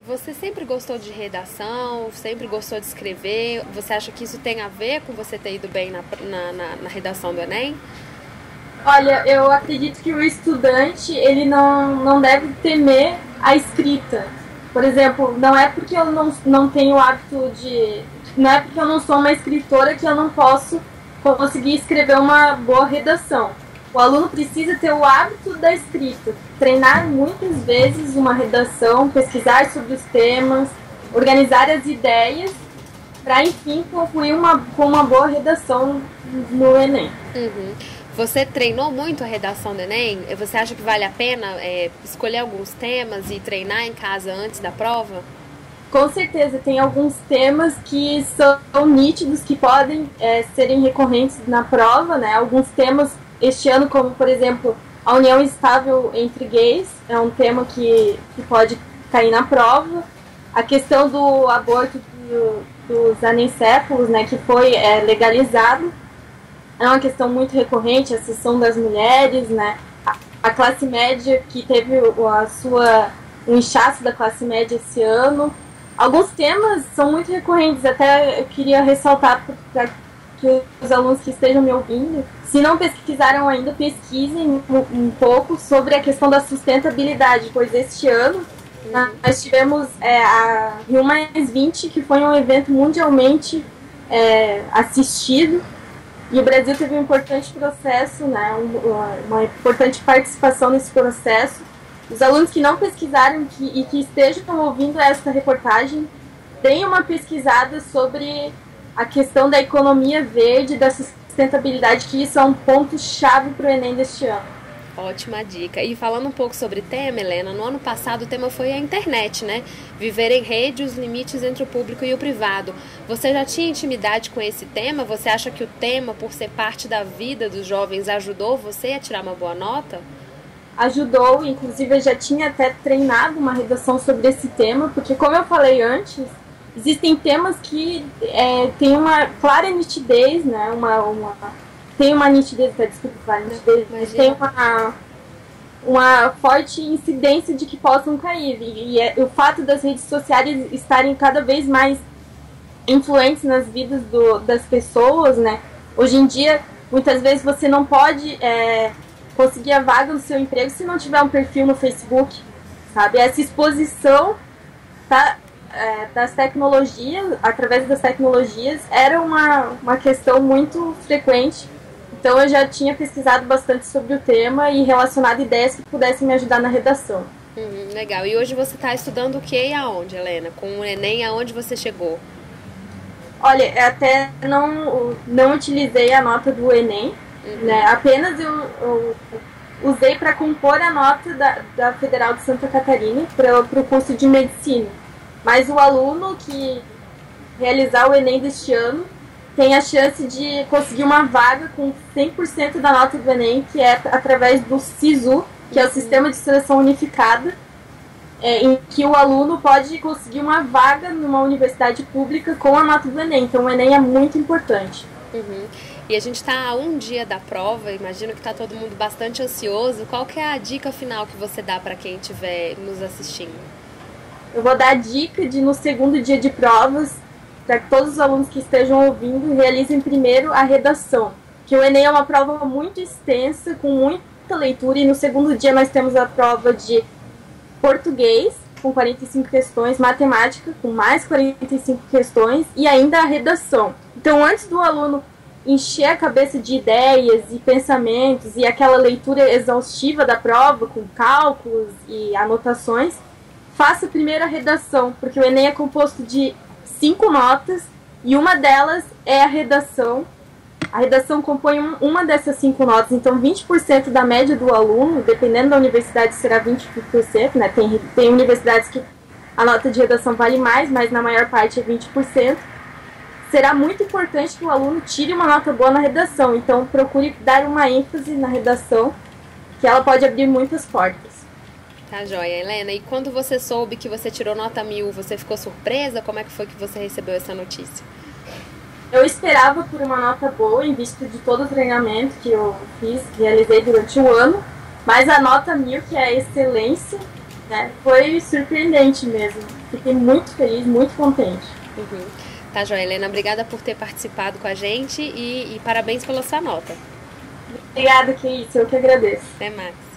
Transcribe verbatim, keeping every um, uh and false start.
Você sempre gostou de redação, sempre gostou de escrever? Você acha que isso tem a ver com você ter ido bem na, na, na, na redação do Enem? Olha, eu acredito que o estudante, ele não, não deve temer a escrita. Por exemplo, não é porque eu não, não tenho o hábito de... Não é porque eu não sou uma escritora que eu não posso conseguir escrever uma boa redação. O aluno precisa ter o hábito da escrita, treinar muitas vezes uma redação, pesquisar sobre os temas, organizar as ideias, para enfim concluir uma, com uma boa redação no Enem. Uhum. Você treinou muito a redação do Enem? Você acha que vale a pena é, escolher alguns temas e treinar em casa antes da prova? Com certeza, tem alguns temas que são nítidos, que podem é, serem recorrentes na prova, né? Alguns temas este ano, como por exemplo, a união estável entre gays, é um tema que, que pode cair na prova. A questão do aborto do, dos anencéfalos, né, que foi é, legalizado, é uma questão muito recorrente, a seção das mulheres, né, a, a classe média, que teve a sua, o inchaço da classe média esse ano. Alguns temas são muito recorrentes, até eu queria ressaltar para que os alunos que estejam me ouvindo, se não pesquisaram ainda, pesquisem um, um pouco sobre a questão da sustentabilidade, pois este ano uhum. nós tivemos é, a Rio mais vinte, que foi um evento mundialmente é, assistido, e o Brasil teve um importante processo, né, uma, uma importante participação nesse processo. Os alunos que não pesquisaram que, e que estejam ouvindo essa reportagem, deem uma pesquisada sobre a questão da economia verde, da sustentabilidade, que isso é um ponto-chave para o Enem deste ano. Ótima dica. E falando um pouco sobre tema, Helena, no ano passado o tema foi a internet, né? Viver em rede, os limites entre o público e o privado. Você já tinha intimidade com esse tema? Você acha que o tema, por ser parte da vida dos jovens, ajudou você a tirar uma boa nota? Ajudou, inclusive eu já tinha até treinado uma redação sobre esse tema, porque como eu falei antes, existem temas que é, tem uma clara nitidez, né? Uma, uma, tem uma nitidez, tá, desculpa, clara nitidez, mas tem uma, uma forte incidência de que possam cair. E, e é, o fato das redes sociais estarem cada vez mais influentes nas vidas do, das pessoas, né? Hoje em dia, muitas vezes você não pode é, conseguir a vaga no seu emprego se não tiver um perfil no Facebook, sabe? Essa exposição tá, é, das tecnologias, através das tecnologias, era uma, uma questão muito frequente. Então eu já tinha pesquisado bastante sobre o tema e relacionado ideias que pudessem me ajudar na redação. Hum, legal. E hoje você está estudando o que e aonde, Helena? Com o Enem, aonde você chegou? Olha, até não, não utilizei a nota do Enem, uhum. né? Apenas eu, eu usei para compor a nota da, da Federal de Santa Catarina para o curso de Medicina. Mas o aluno que realizar o Enem deste ano tem a chance de conseguir uma vaga com cem por cento da nota do Enem, que é através do SISU, que é o Sistema de Seleção Unificada, é, em que o aluno pode conseguir uma vaga numa universidade pública com a nota do Enem. Então o Enem é muito importante. Uhum. E a gente está a um dia da prova, imagino que está todo mundo bastante ansioso. Qual que é a dica final que você dá para quem estiver nos assistindo? Eu vou dar a dica de, no segundo dia de provas, para que todos os alunos que estejam ouvindo realizem primeiro a redação. Que o Enem é uma prova muito extensa, com muita leitura, e no segundo dia nós temos a prova de português, com quarenta e cinco questões, matemática, com mais quarenta e cinco questões, e ainda a redação. Então, antes do aluno encher a cabeça de ideias e pensamentos e aquela leitura exaustiva da prova, com cálculos e anotações, faça primeiro a redação, porque o Enem é composto de cinco notas e uma delas é a redação. A redação compõe um, uma dessas cinco notas, então vinte por cento da média do aluno, dependendo da universidade será vinte por cento, né? Tem, tem universidades que a nota de redação vale mais, mas na maior parte é vinte por cento. Será muito importante que o aluno tire uma nota boa na redação, então procure dar uma ênfase na redação, que ela pode abrir muitas portas. Tá joia, Helena. E quando você soube que você tirou nota mil, você ficou surpresa? Como é que foi que você recebeu essa notícia? Eu esperava por uma nota boa, em vista de todo o treinamento que eu fiz, realizei durante o ano, mas a nota mil, que é a excelência, né? Foi surpreendente mesmo. Fiquei muito feliz, muito contente. Uhum. Tá, joia, Helena, obrigada por ter participado com a gente e, e parabéns pela sua nota. Obrigada, que isso, eu que agradeço. Até mais.